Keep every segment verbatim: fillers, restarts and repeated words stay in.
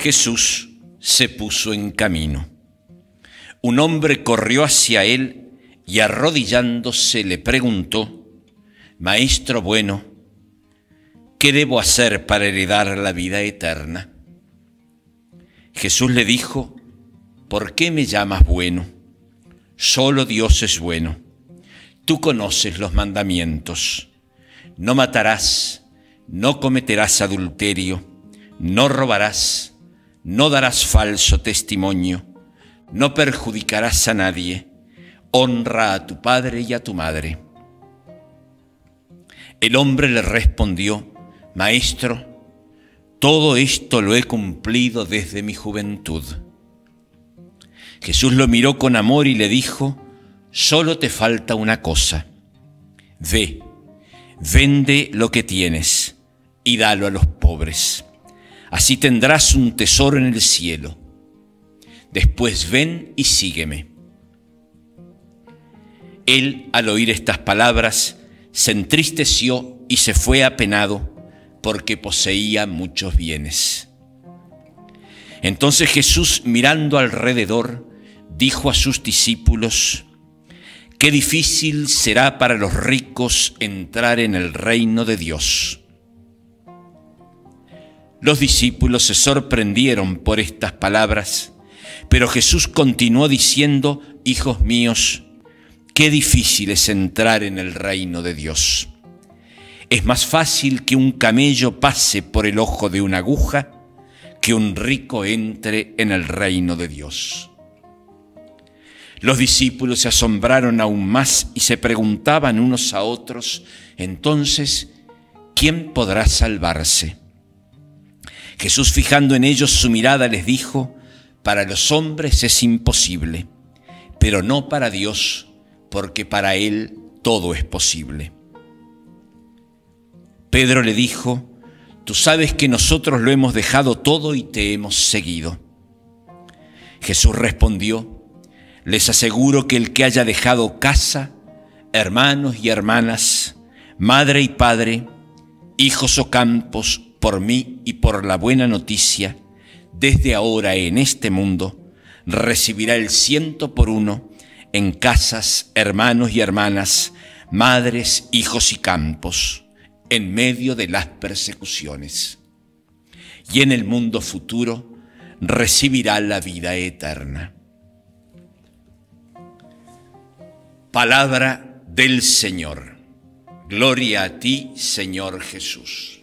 Jesús se puso en camino. Un hombre corrió hacia él y arrodillándose le preguntó: Maestro bueno, ¿qué debo hacer para heredar la vida eterna? Jesús le dijo: ¿por qué me llamas bueno? Solo Dios es bueno. Tú conoces los mandamientos. No matarás, no cometerás adulterio, no robarás, no darás falso testimonio, no perjudicarás a nadie, honra a tu padre y a tu madre. El hombre le respondió: Maestro, todo esto lo he cumplido desde mi juventud. Jesús lo miró con amor y le dijo: solo te falta una cosa. Ve, vende lo que tienes y dalo a los pobres. Así tendrás un tesoro en el cielo. Después ven y sígueme. Él, al oír estas palabras, se entristeció y se fue apenado, porque poseía muchos bienes. Entonces Jesús, mirando alrededor, dijo a sus discípulos: qué difícil será para los ricos entrar en el reino de Dios. Los discípulos se sorprendieron por estas palabras, pero Jesús continuó diciendo: hijos míos, qué difícil es entrar en el reino de Dios. Es más fácil que un camello pase por el ojo de una aguja que un rico entre en el reino de Dios. Los discípulos se asombraron aún más y se preguntaban unos a otros: entonces, ¿quién podrá salvarse? Jesús, fijando en ellos su mirada, les dijo: para los hombres es imposible, pero no para Dios, porque para Él todo es posible. Pedro le dijo: tú sabes que nosotros lo hemos dejado todo y te hemos seguido. Jesús respondió: les aseguro que el que haya dejado casa, hermanos y hermanas, madre y padre, hijos o campos, por mí y por la buena noticia, desde ahora en este mundo, recibirá el ciento por uno en casas, hermanos y hermanas, madres, hijos y campos, en medio de las persecuciones. Y en el mundo futuro recibirá la vida eterna. Palabra del Señor. Gloria a ti, Señor Jesús.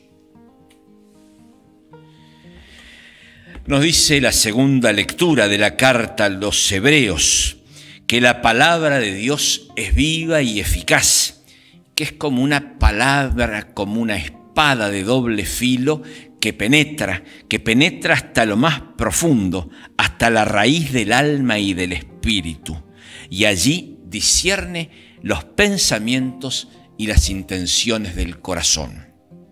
Nos dice la segunda lectura de la carta a los Hebreos que la palabra de Dios es viva y eficaz, que es como una palabra, como una espada de doble filo que penetra, que penetra hasta lo más profundo, hasta la raíz del alma y del espíritu, y allí discierne los pensamientos y las intenciones del corazón.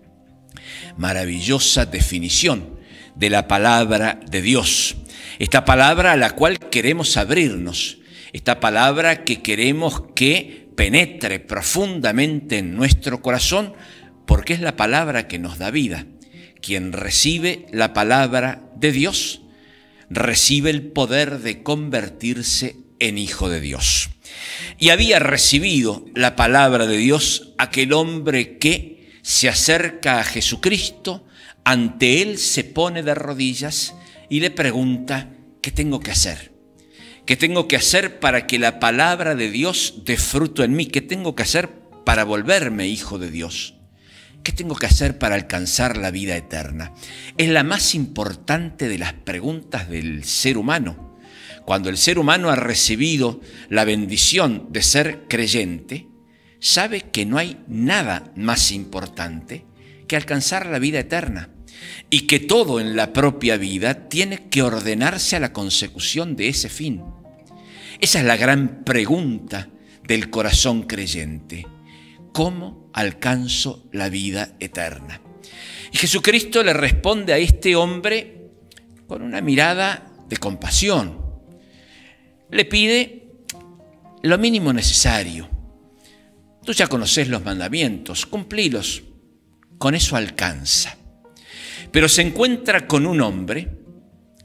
Maravillosa definición de la palabra de Dios, esta palabra a la cual queremos abrirnos, esta palabra que queremos que penetre profundamente en nuestro corazón, porque es la palabra que nos da vida. Quien recibe la palabra de Dios, recibe el poder de convertirse en hijo de Dios. Y había recibido la palabra de Dios aquel hombre que se acerca a Jesucristo, ante él se pone de rodillas y le pregunta: ¿qué tengo que hacer? ¿Qué tengo que hacer para que la palabra de Dios dé fruto en mí? ¿Qué tengo que hacer para volverme hijo de Dios? ¿Qué tengo que hacer para alcanzar la vida eterna? Es la más importante de las preguntas del ser humano. Cuando el ser humano ha recibido la bendición de ser creyente, sabe que no hay nada más importante que alcanzar la vida eterna, y que todo en la propia vida tiene que ordenarse a la consecución de ese fin. Esa es la gran pregunta del corazón creyente: ¿cómo alcanzo la vida eterna? Y Jesucristo le responde a este hombre con una mirada de compasión. Le pide lo mínimo necesario. Tú ya conoces los mandamientos, cumplilos, con eso alcanza. Pero se encuentra con un hombre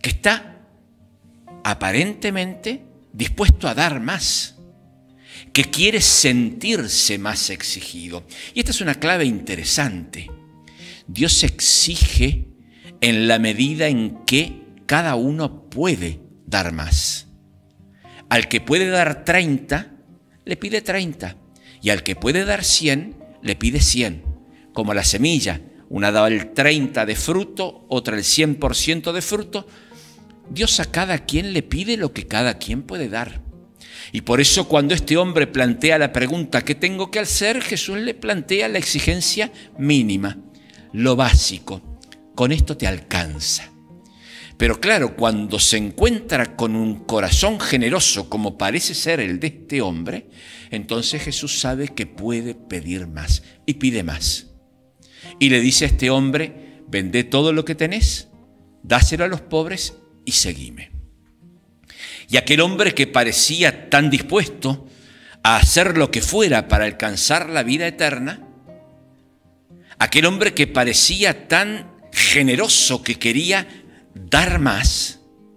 que está aparentemente dispuesto a dar más, que quiere sentirse más exigido. Y esta es una clave interesante. Dios exige en la medida en que cada uno puede dar más. Al que puede dar treinta, le pide treinta. Y al que puede dar cien, le pide cien. Como la semilla, una da el treinta de fruto, otra el cien por ciento de fruto. Dios a cada quien le pide lo que cada quien puede dar. Y por eso cuando este hombre plantea la pregunta ¿qué tengo que hacer?, Jesús le plantea la exigencia mínima, lo básico. Con esto te alcanza. Pero claro, cuando se encuentra con un corazón generoso como parece ser el de este hombre, entonces Jesús sabe que puede pedir más y pide más. Y le dice a este hombre, vende todo lo que tenés, dáselo a los pobres y seguime. Y aquel hombre que parecía tan dispuesto a hacer lo que fuera para alcanzar la vida eterna, aquel hombre que parecía tan generoso que quería dar más,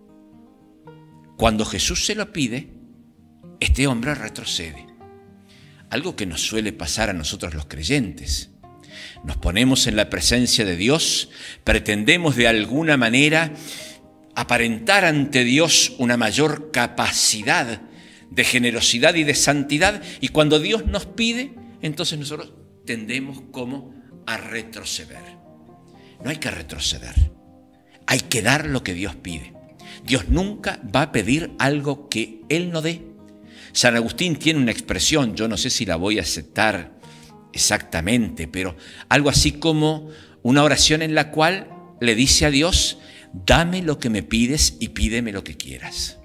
cuando Jesús se lo pide, este hombre retrocede. Algo que nos suele pasar a nosotros los creyentes. Nos ponemos en la presencia de Dios, pretendemos de alguna manera aparentar ante Dios una mayor capacidad de generosidad y de santidad, y cuando Dios nos pide, entonces nosotros tendemos como a retroceder. No hay que retroceder, hay que dar lo que Dios pide. Dios nunca va a pedir algo que Él no dé. San Agustín tiene una expresión, yo no sé si la voy a aceptar exactamente, pero algo así como una oración en la cual le dice a Dios, dame lo que me pides y pídeme lo que quieras.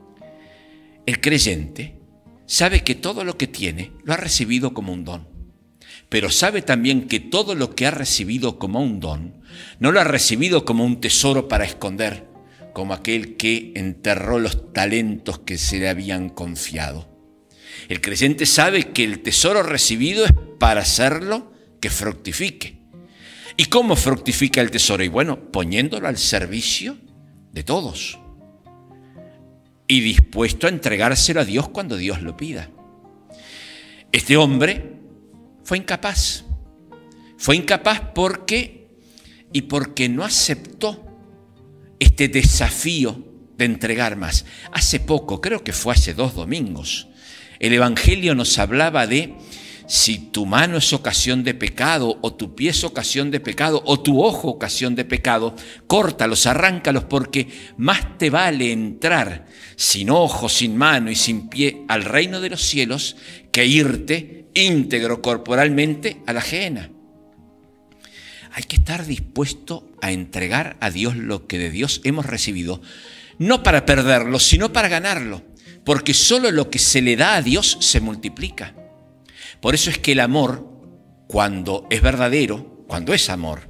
El creyente sabe que todo lo que tiene lo ha recibido como un don, pero sabe también que todo lo que ha recibido como un don no lo ha recibido como un tesoro para esconder, como aquel que enterró los talentos que se le habían confiado. El creyente sabe que el tesoro recibido es para hacerlo que fructifique. ¿Y cómo fructifica el tesoro? Y bueno, poniéndolo al servicio de todos y dispuesto a entregárselo a Dios cuando Dios lo pida. Este hombre fue incapaz. Fue incapaz porque, y porque no aceptó este desafío de entregar más. Hace poco, creo que fue hace dos domingos, el Evangelio nos hablaba de si tu mano es ocasión de pecado, o tu pie es ocasión de pecado, o tu ojo ocasión de pecado, córtalos, arráncalos, porque más te vale entrar sin ojo, sin mano y sin pie al reino de los cielos que irte íntegro corporalmente a la gehenna. Hay que estar dispuesto a entregar a Dios lo que de Dios hemos recibido, no para perderlo, sino para ganarlo, porque solo lo que se le da a Dios se multiplica. Por eso es que el amor, cuando es verdadero, cuando es amor,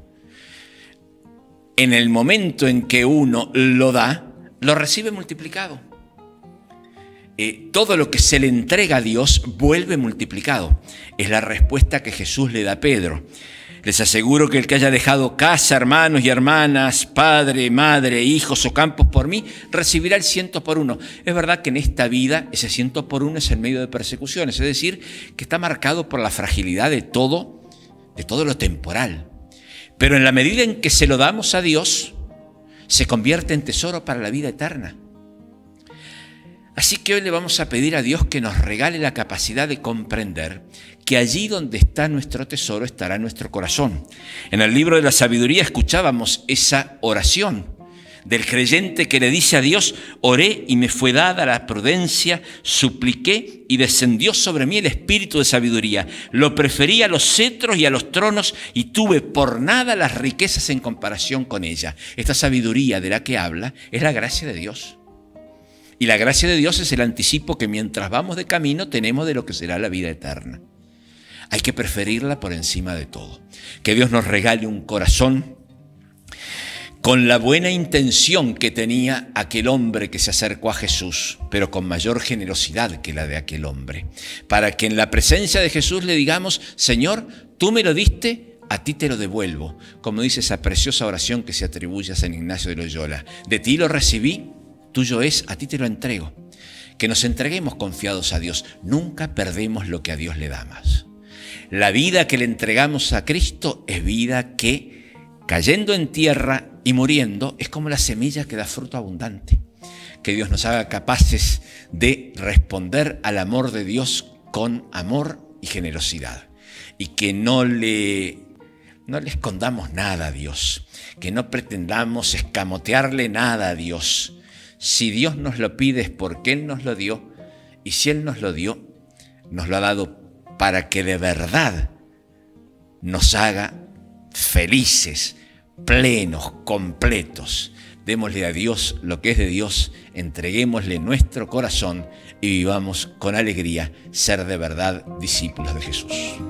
en el momento en que uno lo da, lo recibe multiplicado. Eh, todo lo que se le entrega a Dios vuelve multiplicado. Es la respuesta que Jesús le da a Pedro. Les aseguro que el que haya dejado casa, hermanos y hermanas, padre, madre, hijos o campos por mí, recibirá el ciento por uno. Es verdad que en esta vida ese ciento por uno es en medio de persecuciones, es decir, que está marcado por la fragilidad de todo, de todo lo temporal. Pero en la medida en que se lo damos a Dios, se convierte en tesoro para la vida eterna. Así que hoy le vamos a pedir a Dios que nos regale la capacidad de comprender que allí donde está nuestro tesoro estará nuestro corazón. En el libro de la sabiduría escuchábamos esa oración del creyente que le dice a Dios, oré y me fue dada la prudencia, supliqué y descendió sobre mí el espíritu de sabiduría. Lo preferí a los cetros y a los tronos y tuve por nada las riquezas en comparación con ella. Esta sabiduría de la que habla es la gracia de Dios. Y la gracia de Dios es el anticipo que mientras vamos de camino tenemos de lo que será la vida eterna. Hay que preferirla por encima de todo. Que Dios nos regale un corazón con la buena intención que tenía aquel hombre que se acercó a Jesús, pero con mayor generosidad que la de aquel hombre. Para que en la presencia de Jesús le digamos, Señor, tú me lo diste a ti te lo devuelvo, como dice esa preciosa oración que se atribuye a San Ignacio de Loyola. De ti lo recibí, tuyo es, a ti te lo entrego. Que nos entreguemos confiados a Dios. Nunca perdemos lo que a Dios le damos. La vida que le entregamos a Cristo es vida que, cayendo en tierra y muriendo, es como la semilla que da fruto abundante. Que Dios nos haga capaces de responder al amor de Dios con amor y generosidad. Y que no le, no le escondamos nada a Dios. Que no pretendamos escamotearle nada a Dios. Si Dios nos lo pide es porque Él nos lo dio. Y si Él nos lo dio, nos lo ha dado para que de verdad nos haga felices, plenos, completos. Démosle a Dios lo que es de Dios, entreguémosle nuestro corazón y vivamos con alegría ser de verdad discípulos de Jesús.